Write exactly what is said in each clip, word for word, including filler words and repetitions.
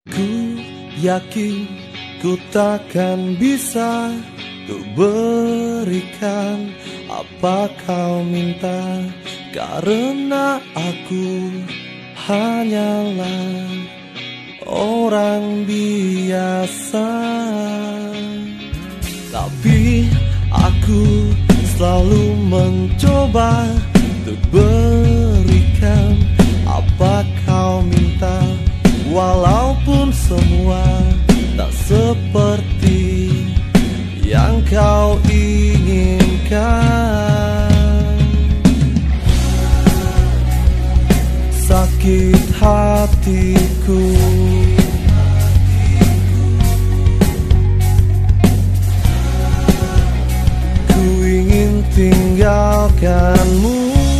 Ku yakin ku takkan bisa ku berikan apa kau minta, karena aku hanyalah orang biasa. Tapi aku selalu mencoba untuk berikan apa kau minta, walaupun semua tak seperti yang kau inginkan. Sakit hatiku, ku ingin tinggalkanmu.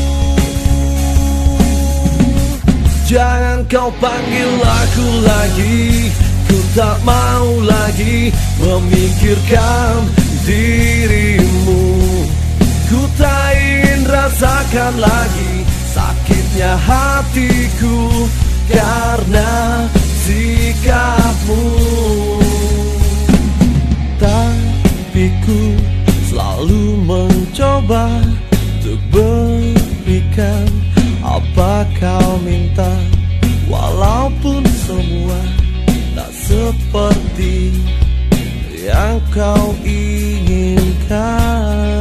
Jangan kau panggil aku lagi, ku tak mau lagi memikirkan dirimu. Ku tak ingin rasakan lagi sakitnya hatiku karena sikapmu. Tapi ku selalu mencoba untuk berikan apa kau minta, walaupun semua tak seperti yang kau inginkan.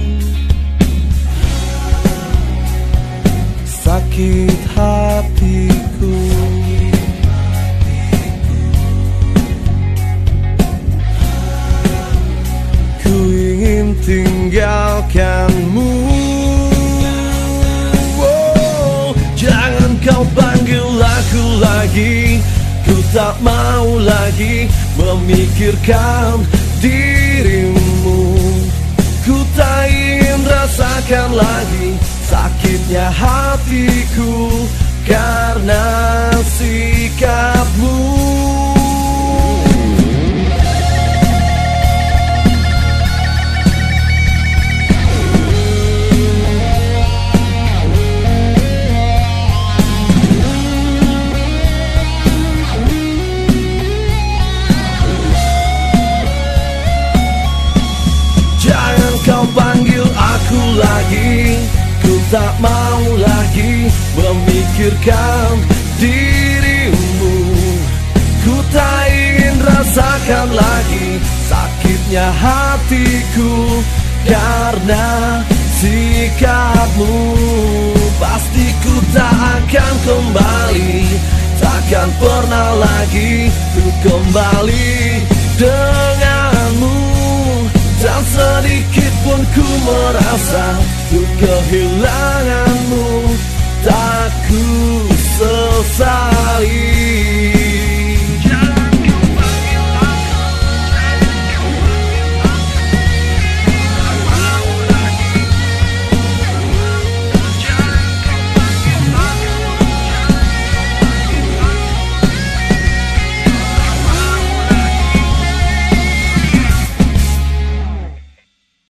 Sakit hatiku, ku ingin tinggalkanmu. Oh, jangan kau panggil aku lagi, ku tak mau lagi memikirkan dirimu. Ku tak ingin rasakan lagi sakitnya hatiku karena sikapmu. Jangan kau panggil aku lagi, ku tak mau lagi memikirkan dirimu. Ku tak ingin rasakan lagi sakitnya hatiku karena sikapmu. Pasti ku tak akan kembali, takkan pernah lagi ku kembali denganmu. Dan sedikit pun ku merasa ku kehilanganmu, tak ku sesali.